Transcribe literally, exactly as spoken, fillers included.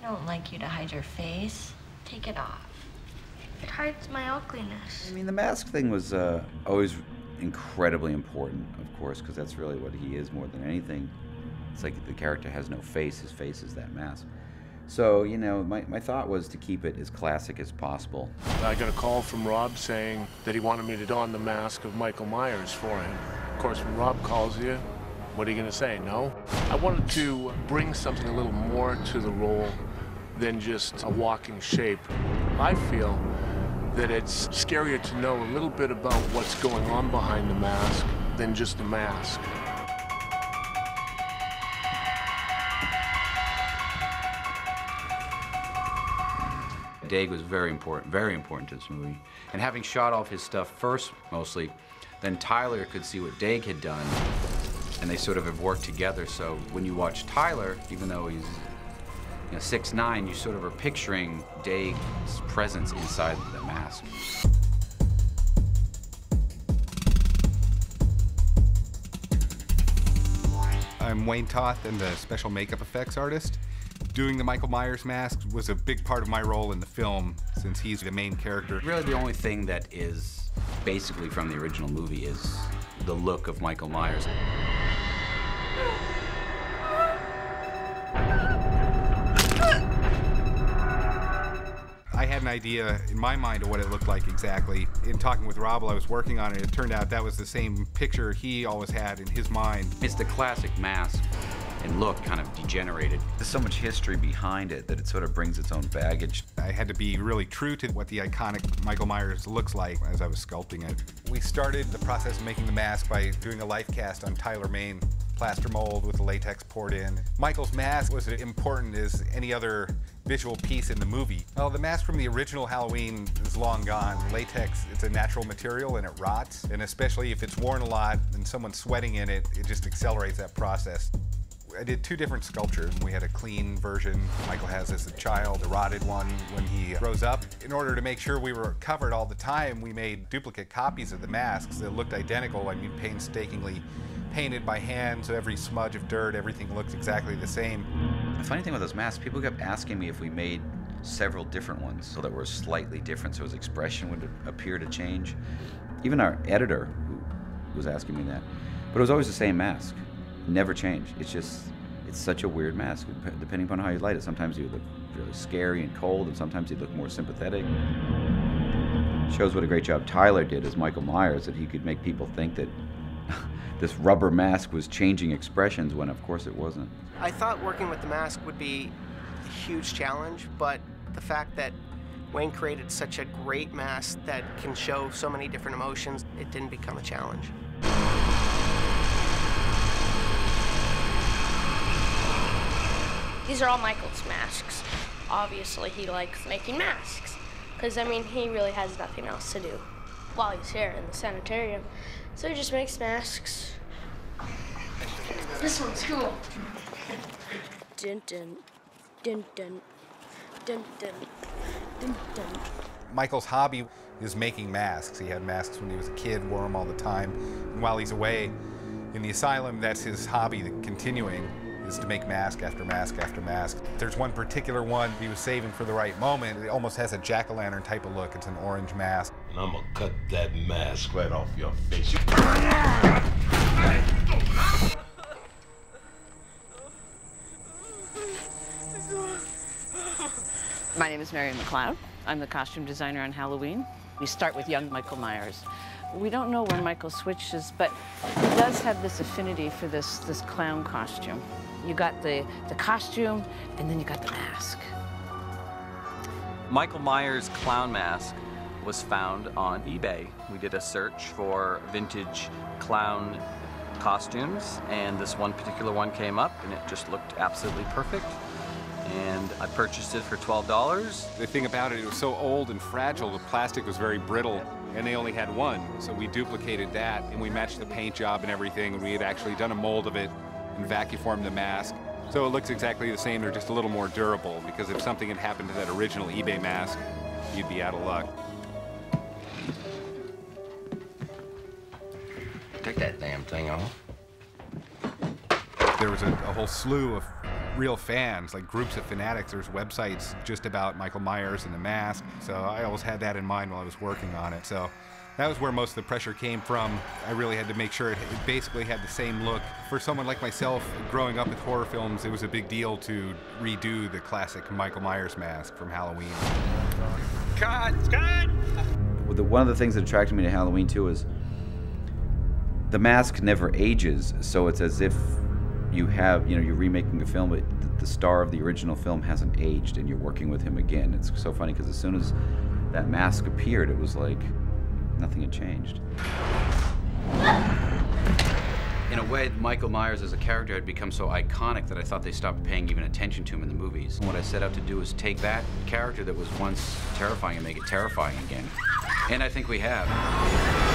don't like you to hide your face. Take it off. It hides my ugliness. I mean, the mask thing was uh, always incredibly important, of course, because that's really what he is more than anything. It's like the character has no face. His face is that mask. So, you know, my, my thought was to keep it as classic as possible. I got a call from Rob saying that he wanted me to don the mask of Michael Myers for him. Of course, when Rob calls you, what are you going to say, no? I wanted to bring something a little more to the role than just a walking shape. I feel that it's scarier to know a little bit about what's going on behind the mask than just the mask. Daeg was very important, very important to this movie. And having shot all of his stuff first, mostly, then Tyler could see what Daeg had done, and they sort of have worked together. So when you watch Tyler, even though he's you know, six nine, you sort of are picturing Daeg's presence inside the mask. I'm Wayne Toth, and the special makeup effects artist. Doing the Michael Myers mask was a big part of my role in the film, since he's the main character. Really, the only thing that is basically from the original movie is the look of Michael Myers. I had an idea in my mind of what it looked like exactly. In talking with Rob while I was working on it, it turned out that was the same picture he always had in his mind. It's the classic mask and look kind of degenerated. There's so much history behind it that it sort of brings its own baggage. I had to be really true to what the iconic Michael Myers looks like as I was sculpting it. We started the process of making the mask by doing a life cast on Tyler Mane, plaster mold with the latex poured in. Michael's mask was as important as any other visual piece in the movie. Well, the mask from the original Halloween is long gone. Latex, it's a natural material and it rots, and especially if it's worn a lot and someone's sweating in it, it just accelerates that process. I did two different sculptures. We had a clean version Michael has as a child, a rotted one when he grows up. In order to make sure we were covered all the time, we made duplicate copies of the masks that looked identical. I mean, painstakingly painted by hand, so every smudge of dirt, everything looked exactly the same. The funny thing with those masks, people kept asking me if we made several different ones so that were slightly different, so his expression would appear to change. Even our editor who was asking me that. But it was always the same mask. Never changed. It's just, it's such a weird mask, depending upon how you light it. Sometimes you look really scary and cold, and sometimes you look more sympathetic. Shows what a great job Tyler did as Michael Myers, that he could make people think that this rubber mask was changing expressions when of course it wasn't. I thought working with the mask would be a huge challenge, but the fact that Wayne created such a great mask that can show so many different emotions, it didn't become a challenge. These are all Michael's masks. Obviously, he likes making masks, because, I mean, he really has nothing else to do while he's here in the sanitarium. So he just makes masks. This one's cool. Dun dun, dun dun, dun dun, dun dun. Michael's hobby is making masks. He had masks when he was a kid, wore them all the time. And while he's away in the asylum, that's his hobby continuing, is to make mask after mask after mask. There's one particular one he was saving for the right moment. It almost has a jack-o'-lantern type of look. It's an orange mask. And I'm gonna cut that mask right off your face. My name is Marion McLeod. I'm the costume designer on Halloween. We start with young Michael Myers. We don't know when Michael switches, but he does have this affinity for this, this clown costume. You got the, the costume, and then you got the mask. Michael Myers' clown mask was found on eBay. We did a search for vintage clown costumes, and this one particular one came up, and it just looked absolutely perfect. And I purchased it for twelve dollars. The thing about it, it was so old and fragile, the plastic was very brittle, and they only had one. So we duplicated that, and we matched the paint job and everything, and we had actually done a mold of it and vacuformed the mask. So it looks exactly the same, they're just a little more durable, because if something had happened to that original eBay mask, you'd be out of luck. Take that damn thing off. There was a, a whole slew of real fans, like groups of fanatics. There's websites just about Michael Myers and The Mask, so I always had that in mind while I was working on it. So that was where most of the pressure came from. I really had to make sure it, it basically had the same look. For someone like myself, growing up with horror films, it was a big deal to redo the classic Michael Myers mask from Halloween. Cut! Cut! Well, the, one of the things that attracted me to Halloween, too, is the mask never ages, so it's as if you have, you know, you're remaking a film, but the star of the original film hasn't aged, and you're working with him again. It's so funny, because as soon as that mask appeared, it was like nothing had changed. In a way, Michael Myers as a character had become so iconic that I thought they stopped paying even attention to him in the movies. And what I set out to do was take that character that was once terrifying and make it terrifying again. And I think we have.